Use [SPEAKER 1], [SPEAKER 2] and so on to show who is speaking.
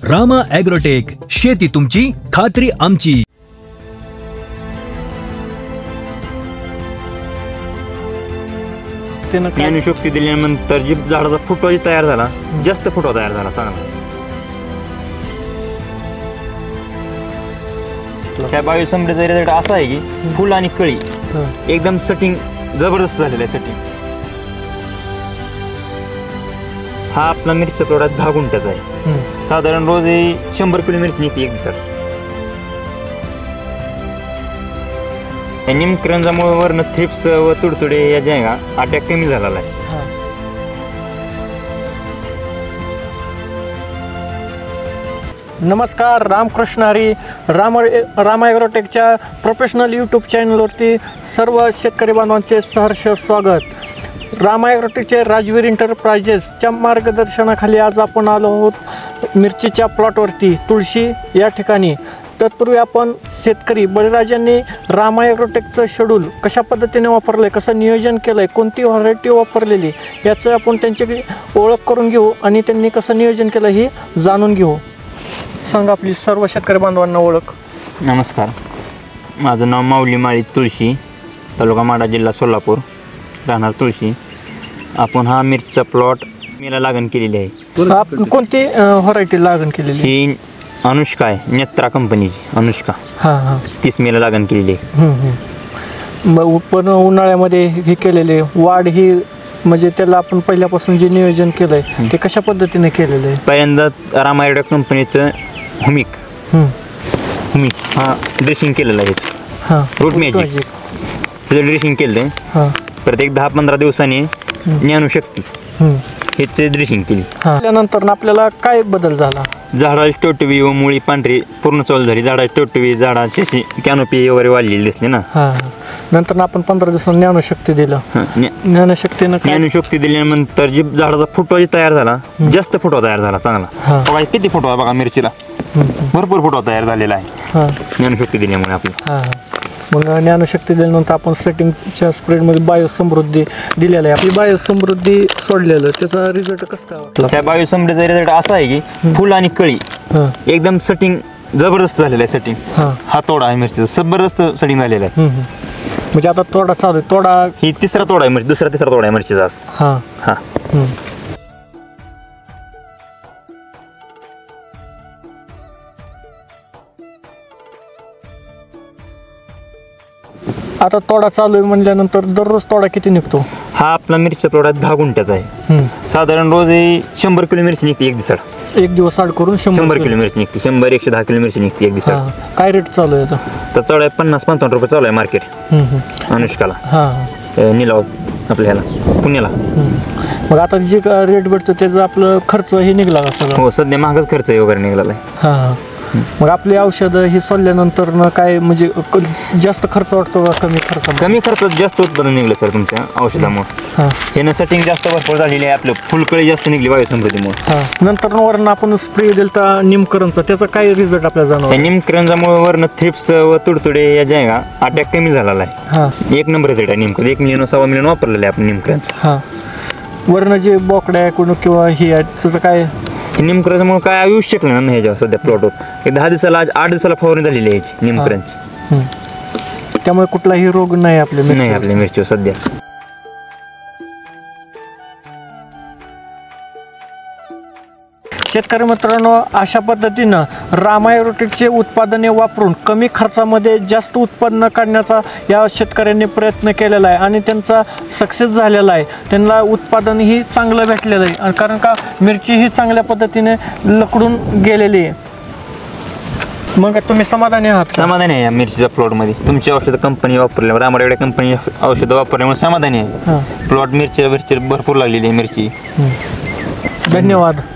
[SPEAKER 1] Rama agrotech, शेती तुमची, खात्री आमची.
[SPEAKER 2] ज्ञानशक्ती दिल्यानंतर जी झाडाचा फुटवा तयार झाला, जास्त फुटवा तयार झाला चांगला. त्या बायोसमृद्धीचा रिझल्ट असा आहे की फुल आणि कळी एकदम सेटिंग जबरदस्त झालेलं आहे. सेटिंग हा आपला मिरचीचा प्लॉट 10 गुंठ्याचा आहे. साधारण रोज 100 किलो मिरची निघते एक दिवसात. निमकरंजामुळे वरनं थ्रिप्स व तुडतुडे या ज्या का अटॅक कमी झालेला आहे.
[SPEAKER 3] नमस्कार, रामकृष्ण हरी. रामा ॲग्रोटेकच्या प्रोफेशनल यूट्यूब चॅनलवरती सर्व शेतकरी बांधवांचे सहर्ष स्वागत. रामा ॲग्रोटेकचे राजवीर एंटरप्राइजेसच्या मार्गदर्शनाखाली आज आपण आलो आहोत मिरचीच्या प्लॉटवरती, तुळशी या ठिकाणी. तत्पूर्वी आपण शेतकरी बळीराजांनी रामा ॲग्रोटेकचं शेड्यूल कशा पद्धतीने वापरलं आहे, कसं नियोजन केलं आहे, कोणती व्हरायटी वापरलेली, याचं आपण त्यांची ओळख करून घेऊ आणि त्यांनी कसं नियोजन केलं हे जाणून घेऊ. सांगा आपली सर्व शेतकरी बांधवांना ओळख.
[SPEAKER 2] नमस्कार, माझं नाव माऊली माळी तुळशी, तालुका माढा, जिल्हा सोलापूर, राहणार तुळशी. आपण हा मिरचीचा प्लॉट मेला लागण केलेली आहे.
[SPEAKER 3] आपण कोणती व्हरायटी लागण केलेली?
[SPEAKER 2] ही अनुष्का आहे, नेत्रा कंपनीची अनुष्का.
[SPEAKER 3] हां
[SPEAKER 2] 30 मेला लागण केलेली आहे.
[SPEAKER 3] मग पण उन्हाळ्यामध्ये हे केलेले वाढ ही म्हणजे त्याला आपण पहिल्यापासून जे नियोजन केलं आहे ते कशा पद्धतीने केलेलं आहे?
[SPEAKER 2] पहिल्यांदा रामा ॲग्रोटेक कंपनीचं हुमिक हा ड्रेसिंग केलेलं आहे.
[SPEAKER 3] हां
[SPEAKER 2] रूट मॅजिक त्याचं ड्रेसिंग केलं आहे.
[SPEAKER 3] हां
[SPEAKER 2] परत एक 10-15 दिवसांनी ज्ञानशक्ती ह्याचे ड्रेसिंग केली.
[SPEAKER 3] त्यानंतर आपल्याला काय बदल झाला?
[SPEAKER 2] झाडाची टोटवी व मुळी पांढरी पूर्ण चालू झाली. झाडाची टोटवी, झाडाची अशी कॅनोपी वगैरे वाढलेली दिसली ना.
[SPEAKER 3] हां नंतर आपण 15 दिवसांनी ज्ञानशक्ती दिलं.
[SPEAKER 2] ज्ञानशक्ती दिल्यानंतर जी झाडाचा फुटवा तयार झाला, जास्त फुटवा तयार झाला चांगला. बघा किती फुटवा बघा मिरचीला, भरपूर फुटवा तयार झालेला आहे ज्ञानशक्ती दिल्यामुळे आपली.
[SPEAKER 3] मग ज्ञानशक्ती दिल्यानंतर आपण सेटिंगच्या स्प्रेडमध्ये बायोसमृद्धी दिलेलं आहे. आपली बायोसमृद्धी सोडलेलं, त्याचा रिझल्ट कसं वाटला?
[SPEAKER 2] त्या बायोसमृद्धीचा रिझल्ट असा आहे की फुल आणि कळी एकदम सेटिंग जबरदस्त झालेलं आहे. सेटिंग हा तोडा आहे मिरचीचा, जबरदस्त सेटिंग झालेला आहे.
[SPEAKER 3] म्हणजे आता तोडा चालू आहे. तोडा
[SPEAKER 2] ही तिसरा तोडा आहे मिरची, तिसरा तोडा आहे मिरचीचा. हा
[SPEAKER 3] आता तोडा चालू आहे म्हणल्यानंतर दररोज तोडा किती निघतो?
[SPEAKER 2] हा आपला मिरचीचा प्लॉट 10 गुंठ्याचा आहे. साधारण रोज 100 किलो मिरची निघते एक दिवसात.
[SPEAKER 3] एक दिवस आड करून 100
[SPEAKER 2] किलो मिरची निघते. 100-110 किलो मिरची निघते एक दिवसात.
[SPEAKER 3] काय रेट चालू आहे
[SPEAKER 2] तर चालू आहे 50-55 रुपये चालू आहे मार्केट अनुष्काला, निलाव आपल्या ह्याला पुण्याला.
[SPEAKER 3] मग आता जे रेट भेटतो त्याचा आपलं खर्च हे निघला का सगळं?
[SPEAKER 2] हो, सध्या महागच खर्च वगैरे निघाला आहे.
[SPEAKER 3] मग आपली औषधं ही सोडल्यानंतर काय म्हणजे जास्त खर्च वाटतो का कमी खर्च?
[SPEAKER 2] कमी खर्चात जास्त उत्पादन निघलं सर तुमच्या औषधामुळे. हे सेटिंग जास्त भरपूर झालेली आहे. आपलं फुलकळी जास्त निघली बायोसमृद्धीमुळे.
[SPEAKER 3] नंतर वरून आपण स्प्रे दिलता निमकरंजचा, त्याचा काय रिझल्ट आपल्याला जाणवला?
[SPEAKER 2] निमकरंजामुळे वरनं थ्रिप्स व तुडतुडे या ज्या का अटॅक कमी झालेला आहे. 1 नंबर रिझल्ट आहे निमकरंज. 1 मिलियन 1.25 मिलियन वापरलेलं आहे आपण निमकरंज.
[SPEAKER 3] वरनं जे बोकड्या किंवा ही आहे त्याचं काय?
[SPEAKER 2] निमकरंजामुळे काय येऊ शकलं ना ह्याच्यावर सध्या प्लॉटवर. 10 दिवसाला 8 दिवसाला फवारणी झालेली आहे ह्याची निमकरंज.
[SPEAKER 3] त्यामुळे कुठलाही रोग नाही आपल्या
[SPEAKER 2] मिरचीवर सध्या.
[SPEAKER 3] शेतकरी मित्रांनो, अशा पद्धतीनं रामा ॲग्रोटेकचे उत्पादने वापरून कमी खर्चामध्ये जास्त उत्पन्न काढण्याचा या शेतकऱ्यांनी प्रयत्न केलेला आहे आणि त्यांचा सक्सेस झालेला आहे. त्यांना उत्पादनही चांगलं भेटलेलं आहे कारण का मिरची ही चांगल्या पद्धतीने लकडून गेलेली आहे. मग तुम्ही समाधानी आहात?
[SPEAKER 2] समाधानी आहे या मिरचीच्या प्लॉटमध्ये. तुमची औषधं कंपनी वापरल्यामुळे, रामा ॲग्रोटेक कंपनी औषधं वापरल्यामुळे समाधानी आहे. प्लॉट मिरची भरपूर लागलेली आहे मिरची.
[SPEAKER 3] धन्यवाद.